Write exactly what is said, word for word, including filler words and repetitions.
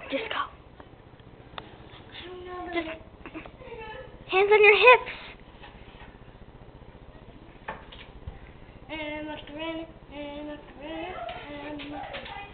Just go. Just hands on your hips. And macarena, and macarena, and macarena.